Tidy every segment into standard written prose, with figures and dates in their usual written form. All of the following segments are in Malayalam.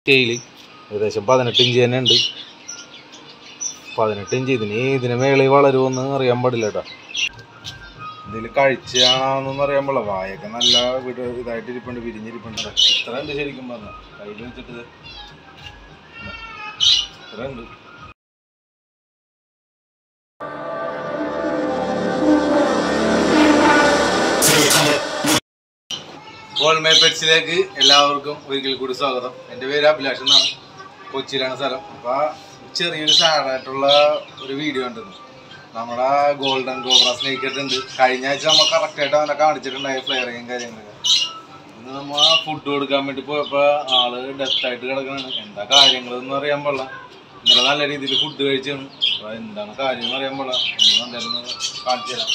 സ്കെയില് ഏകദേശം 18 ഇഞ്ച് തന്നെ ഉണ്ട്. 18 ഇഞ്ച്. ഇതിന് മേളിൽ വളരുമെന്ന് അറിയാൻ പാടില്ല കേട്ടോ. ഇതിൽ കഴിച്ചാണെന്നൊന്നും അറിയാൻ പാടില്ല. വായൊക്കെ നല്ല ഇതായിട്ടിരിപ്പുണ്ട്, വിരിഞ്ഞിരിപ്പുണ്ട്. ഇത്ര ഉണ്ട് ശരിക്കും പറഞ്ഞാൽ. കയ്യിൽ വെച്ചിട്ട് ഇത്ര ഉണ്ട്. ഗോൾമേ പെറ്റ്സിലേക്ക് എല്ലാവർക്കും ഒരിക്കൽ കൂടി സ്വാഗതം. എൻ്റെ പേര് അഭിലാഷ് എന്നാണ്. കൊച്ചിയിലാണ് സ്ഥലം. അപ്പോൾ ചെറിയൊരു സാഡായിട്ടുള്ള ഒരു വീഡിയോ ഉണ്ടെന്ന്. നമ്മുടെ ഗോൾഡൻ കോബ്ര സ്നേക്ക് ഉണ്ട്. കഴിഞ്ഞ ആഴ്ച നമ്മൾ കറക്റ്റായിട്ട് അവനെ കാണിച്ചിട്ടുണ്ടായി ഫ്ലെയറിങ്ങും കാര്യങ്ങളൊക്കെ. ഇന്ന് നമ്മൾ ഫുഡ് കൊടുക്കാൻ വേണ്ടി പോയപ്പോൾ ആള് ഡെത്തായിട്ട് കിടക്കണാണ്. എന്താ കാര്യങ്ങളെന്ന് അറിയാൻ പാടില്ല. ഇന്നലെ നല്ല രീതിയിൽ ഫുഡ് കഴിച്ചാണ്. അപ്പോൾ എന്താണ് കാര്യം എന്ന് അറിയാൻ പാടില്ല. നമ്മൾ എന്തായാലും കാണിച്ചു തരാം.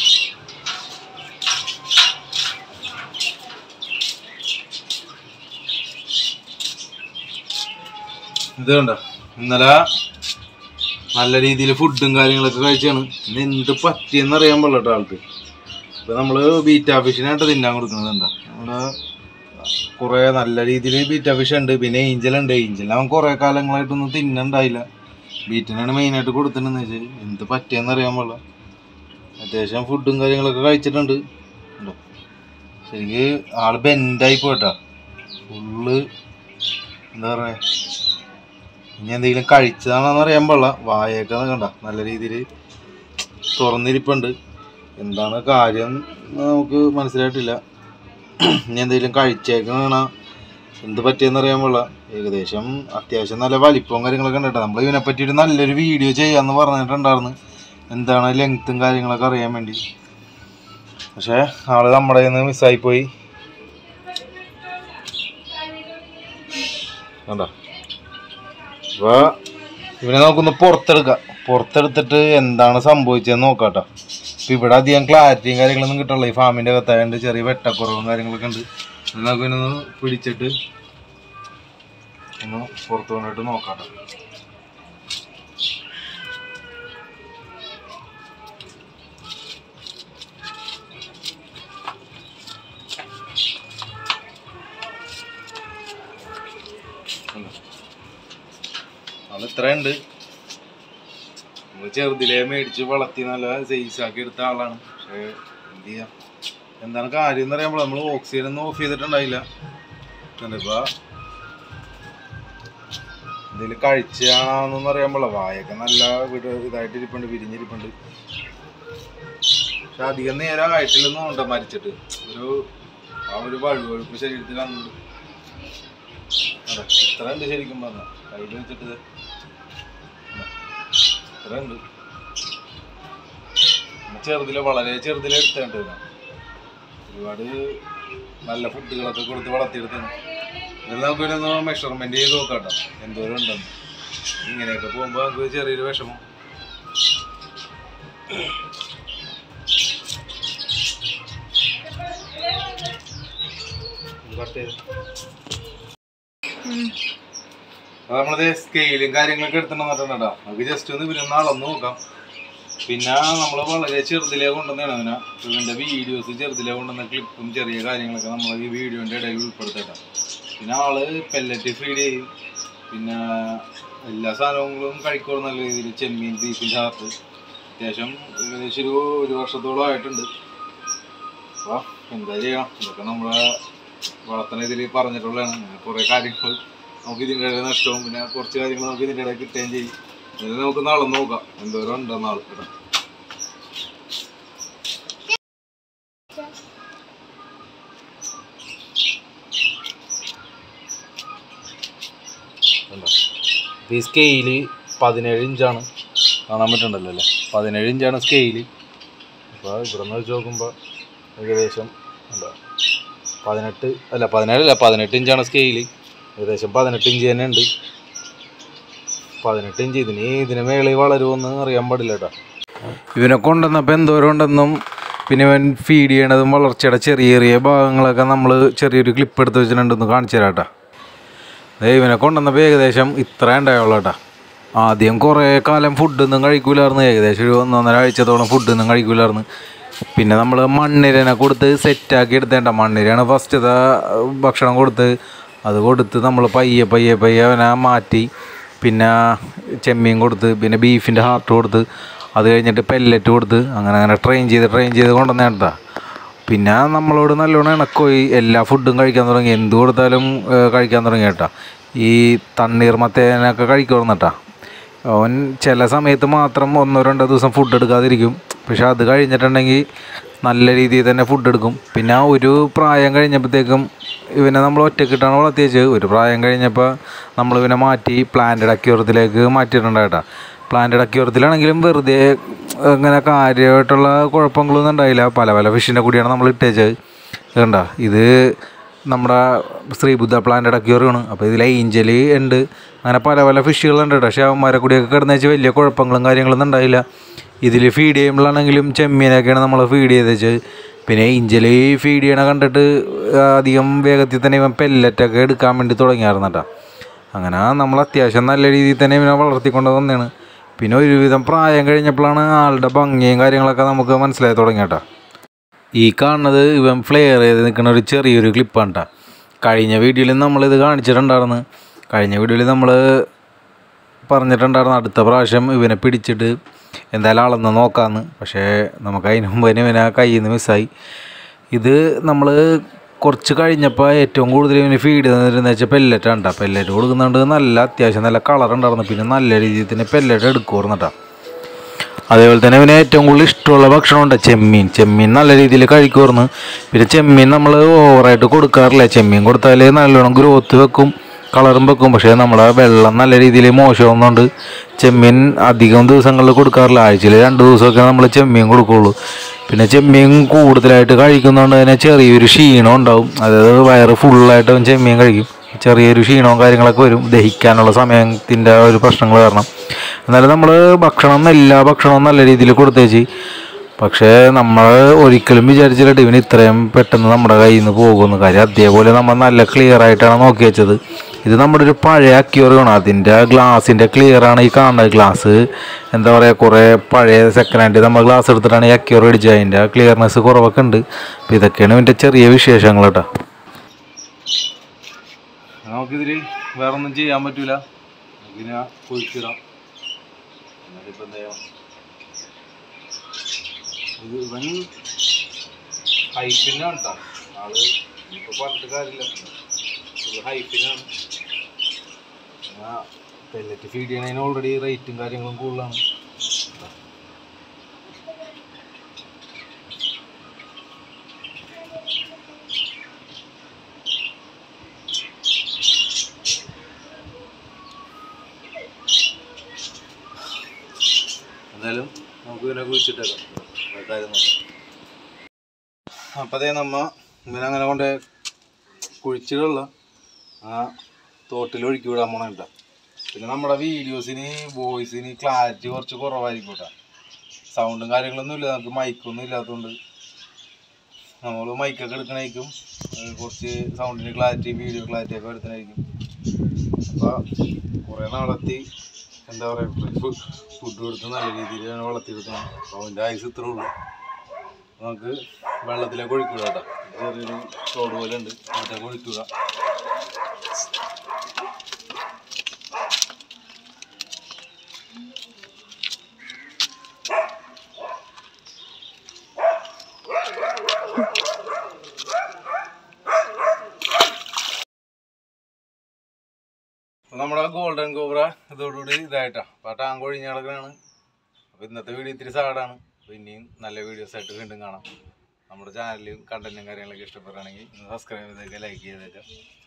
ഇത് കണ്ടോ, ഇന്നലെ നല്ല രീതിയിൽ ഫുഡും കാര്യങ്ങളൊക്കെ കഴിച്ചാണ്. ഇന്ന് എന്ത് പറ്റിയെന്ന് അറിയാൻ പാടില്ല കേട്ടോ ആൾക്ക്. ഇപ്പം നമ്മൾ ബീറ്റാ ഫിഷിനായിട്ട് തിന്നാൻ കൊടുക്കുന്നത്. എന്താ നമ്മുടെ കുറേ നല്ല രീതിയിൽ ബീറ്റാ ഫിഷ് ഉണ്ട്. പിന്നെ ഏഞ്ചലുണ്ട്. ഏഞ്ചൽ അവൻ കുറേ കാലങ്ങളായിട്ടൊന്നും തിന്നണ്ടായില്ല. ബീറ്റിനാണ് മെയിനായിട്ട് കൊടുത്തിട്ടുണ്ടെന്ന് വെച്ചാൽ എന്ത് പറ്റിയെന്ന് അറിയാൻ പാടില്ല. അത്യാവശ്യം ഫുഡും കാര്യങ്ങളൊക്കെ കഴിച്ചിട്ടുണ്ട്. ഉണ്ടോ, ശരിക്ക് ആൾ ബെൻഡായി പോയിട്ടാ. ഫുള്ള് എന്താ പറയുക, ഇനി എന്തെങ്കിലും കഴിച്ചതാണെന്ന് അറിയാൻ പാടില്ല. വായൊക്കെ കണ്ട നല്ല രീതിയിൽ തുറന്നിരിപ്പുണ്ട്. എന്താണ് കാര്യം നമുക്ക് മനസ്സിലായിട്ടില്ല. ഇനി എന്തെങ്കിലും കഴിച്ചേക്കണ എന്ത് പറ്റിയെന്ന് അറിയാൻ പാടില്ല. ഏകദേശം അത്യാവശ്യം നല്ല വലിപ്പവും കാര്യങ്ങളൊക്കെ ഉണ്ട് കേട്ടോ. നമ്മൾ ഇതിനെ പറ്റിയിട്ട് നല്ലൊരു വീഡിയോ ചെയ്യാമെന്ന് പറഞ്ഞിട്ടുണ്ടായിരുന്നു. എന്താണ് ലെങ്ത്തും കാര്യങ്ങളൊക്കെ അറിയാൻ വേണ്ടി. പക്ഷേ ആള് നമ്മുടെ കയ്യിൽ നിന്ന് മിസ്സായിപ്പോയി. കണ്ടോ, അപ്പോൾ ഇവനെ നമുക്കൊന്ന് പുറത്തെടുത്തിട്ട് എന്താണ് സംഭവിച്ചതെന്ന് നോക്കാം കേട്ടോ. ഇപ്പം ഇവിടെ അധികം ക്ലാരിറ്റിയും കാര്യങ്ങളൊന്നും കിട്ടുള്ളൂ. ഈ ഫാമിൻ്റെ അകത്തായതുകൊണ്ട് ചെറിയ വെട്ടക്കുറവും കാര്യങ്ങളൊക്കെ ഉണ്ട്. നമുക്ക് ഇവനൊന്ന് പിടിച്ചിട്ട് ഒന്ന് പുറത്ത് കൊണ്ടിട്ട് നോക്കാം കേട്ടോ. അത് ഇത്രയുണ്ട്. നമ്മൾ ചെറുതിലേ മേടിച്ച് വളർത്തി നല്ല സൈസാക്കി എടുത്ത ആളാണ്. പക്ഷേ എന്ത് ചെയ്യാം, എന്താണ് കാര്യം എന്ന് പറയുമ്പോൾ നമ്മൾ ഓക്സിജൻ ഒന്നും ഓഫ് ചെയ്തിട്ടുണ്ടായില്ല. ഇപ്പോൾ എന്തെങ്കിലും കഴിച്ചാണെന്നൊന്നും അറിയാൻ പാടില്ല. വായൊക്കെ നല്ല ഇതായിട്ടിരിപ്പുണ്ട്, വിരിഞ്ഞിരിപ്പുണ്ട്. പക്ഷെ അധികം നേരം ആയിട്ടില്ലെന്നും ഉണ്ട് മരിച്ചിട്ട്. ഒരു വഴുവഴുപ്പ് ശരീരത്തിൽ കാണുന്നുണ്ട്. അതെ, ഇത്ര ഉണ്ട് ശരിക്കും പറഞ്ഞാൽ. കയ്യിൽ വെച്ചിട്ട് ഇത്ര ഉണ്ട്. വളരെ ചെറുതിലെ എടുത്തേണ്ടത്. ഒരുപാട് നല്ല ഫുഡുകളൊക്കെ കൊടുത്ത് വളർത്തിയെടുത്താണ്. ഇതെല്ലാം നമുക്ക് പിന്നെ മെഷർമെൻറ്റ് ചെയ്ത് നോക്കാം കേട്ടോ എന്തോരം ഉണ്ടെന്ന്. ഇങ്ങനെയൊക്കെ പോകുമ്പോൾ നമുക്ക് ചെറിയൊരു വിഷമം. നമ്മളത് സ്കെയിലും കാര്യങ്ങളൊക്കെ എടുത്തിട്ടുണ്ടെന്ന് പറഞ്ഞിട്ടുണ്ടോ. നമുക്ക് ജസ്റ്റ് ഒന്ന് ഇവരൊന്ന് അളന്ന് നോക്കാം. പിന്നെ നമ്മൾ വളരെ ചെറുതിലേ കൊണ്ടുവന്നാണ് അവനെ. ഇതിൻ്റെ വീഡിയോസ് ചെറുതിലേ കൊണ്ടുവന്ന ക്ലിപ്പും ചെറിയ കാര്യങ്ങളൊക്കെ നമ്മൾ ഈ വീഡിയോൻ്റെ ഇടയിൽ ഉൾപ്പെടുത്തട്ടെ. പിന്നെ ആള് പെല്ലറ്റ് ഫീഡ് ചെയ്യും. പിന്നെ എല്ലാ സാധനങ്ങളും കഴിക്കുമ്പോൾ നല്ല രീതിയിൽ ചെമ്മീൻ, ബീഫിൻ ചാർട്ട് അത്യാവശ്യം ഏകദേശം ഒരു വർഷത്തോളം ആയിട്ടുണ്ട്. അപ്പോൾ എന്താ ചെയ്യണം, ഇതൊക്കെ നമ്മളെ വളർത്തുന്ന ഇതിൽ പറഞ്ഞിട്ടുള്ളതാണ്. കുറേ കാര്യങ്ങൾ നമുക്ക് ഇതിൻ്റെ ഇടയിൽ നഷ്ടവും പിന്നെ കുറച്ച് കാര്യങ്ങൾ നമുക്ക് ഇതിൻ്റെ ഇടയിൽ കിട്ടുകയും ചെയ്യും. ഇതിൽ നമുക്ക് നാളെ നോക്കാം എന്തോരം ഉണ്ടെന്ന് ആൾ കേട്ടോ. ഈ സ്കെയില് 17 ഇഞ്ചാണ് കാണാൻ പറ്റുന്നുണ്ടല്ലോ അല്ലേ. 17 ഇഞ്ചാണ് സ്കെയില്. അപ്പോൾ ഇവിടെ നിന്ന് വെച്ച് നോക്കുമ്പോൾ ഏകദേശം എന്താ 18 ഇഞ്ചാണ് സ്കെയില്. ഏകദേശം 18 ഇഞ്ച് തന്നെ ഉണ്ട്. 18 ഇഞ്ച്. ഇതിന് മേളിൽ വളരുമെന്ന് അറിയാൻ പാടില്ല കേട്ടോ. ഇവനെ കൊണ്ടുവന്നപ്പോൾ എന്തോരം ഉണ്ടെന്നും പിന്നെ ഇവൻ ഫീഡ് ചെയ്യണതും വളർച്ചയുടെ ചെറിയ ചെറിയ ഭാഗങ്ങളൊക്കെ നമ്മൾ ചെറിയൊരു ക്ലിപ്പ് എടുത്ത് വെച്ചിട്ടുണ്ടെന്ന് കാണിച്ചു തരാം കേട്ടോ. ഇവനെ കൊണ്ടുവന്നപ്പോൾ ഏകദേശം ഇത്ര ഉണ്ടായുള്ളൂ കേട്ടോ. ആദ്യം കുറേ കാലം ഫുഡൊന്നും കഴിക്കൂലായിരുന്നു. ഏകദേശം ഒരു 1-1.5 ആഴ്ചത്തോളം ഫുഡൊന്നും കഴിക്കൂലായിരുന്നു. പിന്നെ നമ്മൾ മണ്ണിരനെ കൊടുത്ത് സെറ്റാക്കി എടുത്തേണ്ട. മണ്ണിരയാണ് ഫസ്റ്റത്തെ ഭക്ഷണം കൊടുത്ത് അത് കൊടുത്ത് നമ്മൾ പയ്യെ പയ്യെ പയ്യെ അവനെ മാറ്റി. പിന്നെ ചെമ്മീൻ കൊടുത്ത്, പിന്നെ ബീഫിൻ്റെ ഹാർട്ട് കൊടുത്ത്, അത് കഴിഞ്ഞിട്ട് പെല്ലറ്റ് കൊടുത്ത്, അങ്ങനെ അങ്ങനെ ട്രെയിൻ ചെയ്ത് കൊണ്ടുവന്നേട്ടാ. പിന്നെ നമ്മളോട് നല്ലോണം ഇണക്കോയി, എല്ലാ ഫുഡും കഴിക്കാൻ തുടങ്ങി, എന്ത് കൊടുത്താലും കഴിക്കാൻ തുടങ്ങി കേട്ടാ. ഈ തണ്ണീർമത്തേനൊക്കെ കഴിക്കുമായിരുന്നേട്ടാ. അവൻ ചില സമയത്ത് മാത്രം 1-2 ദിവസം ഫുഡ് എടുക്കാതിരിക്കും. പക്ഷെ അത് കഴിഞ്ഞിട്ടുണ്ടെങ്കിൽ നല്ല രീതിയിൽ തന്നെ ഫുഡ് എടുക്കും. പിന്നെ ഒരു പ്രായം കഴിഞ്ഞപ്പോഴത്തേക്കും ഇവനെ നമ്മൾ ഒറ്റക്കിട്ടാണ് വളർത്തിയത്. ഒരു പ്രായം കഴിഞ്ഞപ്പോൾ നമ്മൾ ഇവനെ മാറ്റി പ്ലാന്റഡ് അക്വേറിയത്തിലേക്ക് മാറ്റിയിട്ടുണ്ടായിട്ടാ. പ്ലാന്റഡ് അക്വേറിയത്തിലാണെങ്കിലും വെറുതെ അങ്ങനെ കാര്യമായിട്ടുള്ള കുഴപ്പങ്ങളൊന്നും ഉണ്ടായില്ല. പല പല ഫിഷിൻ്റെ കൂടിയാണ് നമ്മൾ ഇട്ടേച്ചത്. കണ്ട, ഇത് നമ്മുടെ ശ്രീബുദ്ധ പ്ലാന്റഡ് അക്വേറിയമാണ്. അപ്പോൾ ഇതിൽ ഏഞ്ചൽ ഉണ്ട്, അങ്ങനെ പല പല ഫിഷുകളുണ്ട് കേട്ടോ. പക്ഷേ അവന്മാരെ കൂടിയൊക്കെ കിടന്നു വെച്ചാൽ വലിയ കുഴപ്പങ്ങളും കാര്യങ്ങളൊന്നും ഉണ്ടായില്ല. ഇതിൽ ഫീഡ് ചെയ്യുമ്പോഴാണെങ്കിലും ചെമ്മീനൊക്കെയാണ് നമ്മൾ ഫീഡ് ചെയ്ത് വെച്ചത്. പിന്നെ ഏഞ്ചൽ ഫീഡ് ചെയ്യണ കണ്ടിട്ട് അധികം വേഗത്തിൽ തന്നെ ഇവൻ പെല്ലറ്റൊക്കെ എടുക്കാൻ വേണ്ടി തുടങ്ങിയായിരുന്നു കേട്ടോ. അങ്ങനെ നമ്മൾ അത്യാവശ്യം നല്ല രീതിയിൽ തന്നെ ഇവനെ വളർത്തിക്കൊണ്ട് വന്നതാണ്. പിന്നെ ഒരുവിധം പ്രായം കഴിഞ്ഞപ്പോഴാണ് ആളുടെ ഭംഗിയും കാര്യങ്ങളൊക്കെ നമുക്ക് മനസ്സിലായി തുടങ്ങി കേട്ടോ. ഈ കാണുന്നത് ഇവൻ ഫ്ലെയർ ചെയ്ത് നിൽക്കുന്ന ഒരു ചെറിയൊരു ക്ലിപ്പാണ് കേട്ടോ. കഴിഞ്ഞ വീഡിയോയിൽ നമ്മളിത് കാണിച്ചിട്ടുണ്ടായിരുന്നു. കഴിഞ്ഞ വീഡിയോയിൽ നമ്മൾ പറഞ്ഞിട്ടുണ്ടായിരുന്നു അടുത്ത പ്രാവശ്യം ഇവനെ പിടിച്ചിട്ട് എന്തായാലും അളന്ന് നോക്കാമെന്ന്. പക്ഷേ നമുക്ക് അതിന് മുമ്പ് തന്നെ ഇവനെ കയ്യിൽ നിന്ന് മിസ്സായി. ഇത് നമ്മൾ കുറച്ച് കഴിഞ്ഞപ്പോൾ ഏറ്റവും കൂടുതൽ ഇവന് ഫീഡ് ചെയ്തെന്ന് വെച്ചാൽ പെല്ലറ്റാണ് കേട്ടോ. പെല്ലറ്റ് കൊടുക്കുന്നുണ്ട്, നല്ല അത്യാവശ്യം നല്ല കളറുണ്ടായിരുന്നു. പിന്നെ നല്ല രീതിയിൽ തന്നെ പെല്ലറ്റ് എടുക്കുമായിരുന്നു കേട്ടോ. അതേപോലെ തന്നെ ഇവന് ഏറ്റവും കൂടുതൽ ഇഷ്ടമുള്ള ഭക്ഷണമുണ്ട് ചെമ്മീൻ നല്ല രീതിയിൽ കഴിക്കുമായിരുന്നു. പിന്നെ ചെമ്മീൻ നമ്മൾ ഓവറായിട്ട് കൊടുക്കാറില്ല. ചെമ്മീൻ കൊടുത്താൽ നല്ലോണം ഗ്രോത്ത് വെക്കും, കളറും വെക്കും. പക്ഷേ നമ്മുടെ വെള്ളം നല്ല രീതിയിൽ മോശമാകുന്നുണ്ട് ചെമ്മീൻ അധികം ദിവസങ്ങളിൽ കൊടുക്കാറില്ല. ആഴ്ചയിൽ 2 ദിവസമൊക്കെ നമ്മൾ ചെമ്മീൻ കൊടുക്കുകയുള്ളൂ. പിന്നെ ചെമ്മീൻ കൂടുതലായിട്ട് കഴിക്കുന്നതുകൊണ്ട് തന്നെ ചെറിയൊരു ക്ഷീണം ഉണ്ടാവും. അതായത് വയറ് ഫുള്ളായിട്ട് അവൻ ചെമ്മീൻ കഴിക്കും, ചെറിയൊരു ക്ഷീണവും കാര്യങ്ങളൊക്കെ വരും, ദഹിക്കാനുള്ള സമയത്തിൻ്റെ ഒരു പ്രശ്നങ്ങൾ കാരണം. എന്നാലും നമ്മൾ എല്ലാ ഭക്ഷണവും നല്ല രീതിയിൽ കൊടുത്തേച്ച്. പക്ഷേ നമ്മൾ ഒരിക്കലും വിചാരിച്ചില്ല ഇവന് ഇത്രയും പെട്ടെന്ന് നമ്മുടെ കയ്യിൽ നിന്ന് പോകുന്ന കാര്യം. അതേപോലെ നമ്മൾ നല്ല ക്ലിയർ ആയിട്ടാണ് നോക്കി വെച്ചത്. ഇത് നമ്മുടെ ഒരു പഴയ അക്വേറിയമാണ്. അതിൻ്റെ ഗ്ലാസിൻ്റെ ക്ലിയറാണ് ഈ കാണുന്നത്. ഗ്ലാസ് എന്താ പറയുക, കുറേ പഴയ സെക്കൻഡ് ഹാൻഡ് നമ്മൾ ഗ്ലാസ് എടുത്തിട്ടാണ് ഈ അക്വേറിയം അടിച്ചത്. അതിൻ്റെ ക്ലിയർനെസ് കുറവൊക്കെ ഉണ്ട്. അപ്പോൾ ഇതൊക്കെയാണ് ഇതിൻ്റെ ചെറിയ വിശേഷങ്ങൾ കേട്ടോ. നമുക്കിതിൽ വേറെ ഒന്നും ചെയ്യാൻ പറ്റില്ല, നമുക്കിതിനെ കുഴിച്ചിടാം. എന്നിട്ടിപ്പോൾ എന്താ ചെയ്യാം, ഇത് ഇവൻ ഹൈഫിനാണ് കേട്ടോ. ആള് ഇപ്പോൾ പറഞ്ഞിട്ട് കാര്യമില്ല, ഇത് ഹൈഫിനാണ്. പെല്ലറ്റ് ഫീഡ് ചെയ്യണതിന് ഓൾറെഡി റേറ്റും കാര്യങ്ങളും കൂടുതലാണ്. എന്തായാലും നമുക്ക് ഇതിനെ കുഴിച്ചിട്ടേക്കാം, കാര്യം നോക്കാം. അപ്പം അതേ ഇവനങ്ങനെ കൊണ്ട് കുഴിച്ചിട്ടുള്ള ആ തോട്ടിൽ ഒഴുക്കി വിടാൻ പോണ കേട്ടോ. പിന്നെ നമ്മുടെ വീഡിയോസിന് വോയിസിന് ക്ലാരിറ്റി കുറച്ച് കുറവായിരിക്കും കേട്ടോ. സൗണ്ടും കാര്യങ്ങളൊന്നും ഇല്ല, നമുക്ക് മൈക്കൊന്നും ഇല്ലാത്തതുകൊണ്ട് നമ്മൾ മൈക്കൊക്കെ എടുക്കണേക്കും കുറച്ച് സൗണ്ടിന് ക്ലാരിറ്റി, വീഡിയോ ക്ലാരിറ്റി ഒക്കെ എടുക്കണായിരിക്കും. അപ്പോൾ കുറേ നാളെത്തി എന്താ പറയുക, ഫുഡ് കൊടുത്ത് നല്ല രീതിയിൽ വളർത്തിയെടുക്കണം. അപ്പോൾ അതിൻ്റെ ആയുസ് ഇത്രേ ഉള്ളൂ. നമുക്ക് വെള്ളത്തിലേക്ക് ഒഴിക്കുക കേട്ടോ. ചെറിയൊരു തോട് പോലെ ഉണ്ട്, അതിലേക്ക് ഒഴിക്കുക. അപ്പോൾ നമ്മുടെ ഗോൾഡൻ കോബ്ര ഇതോടുകൂടി ഇതായിട്ടാ. അപ്പോൾ ആ ടാങ്ക് ഒഴിഞ്ഞ് കിടക്കുകയാണ്. അപ്പോൾ ഇന്നത്തെ വീഡിയോ ഇത്തിരി സാഡാണ്. അപ്പോൾ ഇനിയും നല്ല വീഡിയോസായിട്ട് വീണ്ടും കാണാം. നമ്മുടെ ചാനലിലും കണ്ടന്റും കാര്യങ്ങളൊക്കെ ഇഷ്ടപ്പെടുകയാണെങ്കിൽ സബ്സ്ക്രൈബ് ചെയ്തേക്കുക, ലൈക്ക് ചെയ്തേക്കുക.